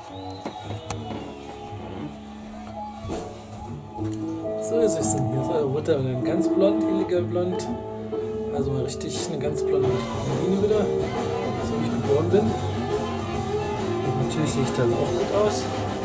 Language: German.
So, ihr Süßen, hier ist eure Mutter und dann ganz blond, illegal blond. Also mal richtig eine ganz blonde Blondine wieder, so wie ich geboren bin. Und natürlich sehe ich dann auch gut aus.